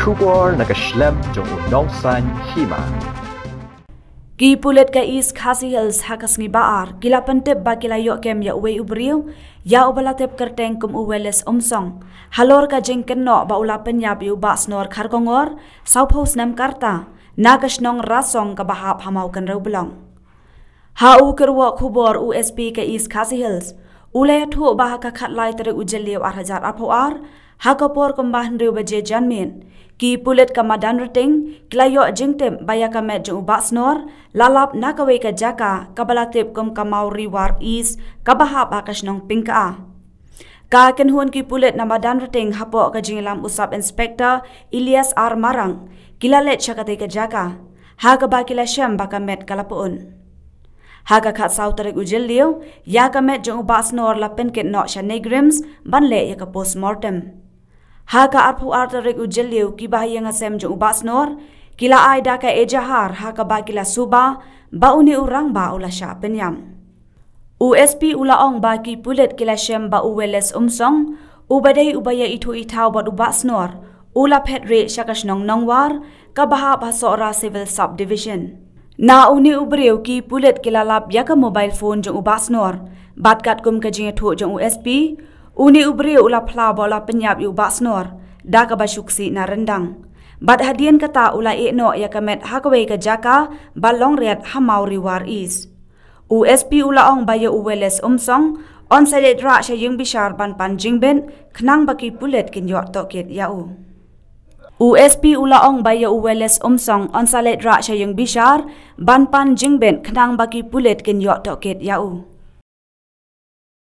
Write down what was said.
kubor nakaslem jong unongsan hima. Ki pulet ka East Khasi Hills hakas ngi baar kila pentep ba kila yok kem ya uwe ubriu ya ubalatep kerteng kum uweles umsong halor ka jengken no ba ula penyap yu ba snor kharkongor saupos nam karta nagas nong rasong ka bahap hamau kan belong ha u kerwa khubor USP ka East Khasi Hills ule thu ba ka khatlai tere ujeliu 8000 apoar ha ka por kumbah ndriu baje janmin ki pulet ka madan rating klayo jingtem baya ka met jung ba snor lalap nakawe ka jaka kabalatip kum kamau riwar is kabahap akas nong pingka ka kenhun ki pulet na madan rating hapo ka jingilam usap inspector Ilyas R Marang kilalet chakate ka jaka ha ka ba kila syam baka met kalapuun ha ka khat sau tarik ujel liu ya ka met jung ba snor lapen ket no shanegrims banle ya ka postmortem Haka arpu artarik ujeliu ki bahaya ngasem jung basnor kila ai daka ejahar haka ba kila suba ba uni urang ba ula sya penyam USP ula ong ba ki pulet kila shem ba uweles umsong ubadai ubaya itu itau ba basnor ula petre syakash nong nongwar ka baha basora civil subdivision na uni ubriu ki pulet kila lap yaka mobile phone jung basnor batkat kum ka jinga thu jung USP Uni ubri ula pla bola penyap yu basnor da ka basuksi na rendang bad hadian kata ula no ya kamet hakawe ka jaka balong riat hamau riwar is USP ula ong bayo uweles umsong on side ra sha yung bishar ban pan jingben khnang baki pulet kin yo toket yau USP ula ong bayo uweles umsong on side ra sha yung bishar ban pan jingben khnang baki pulet kin yo toket yau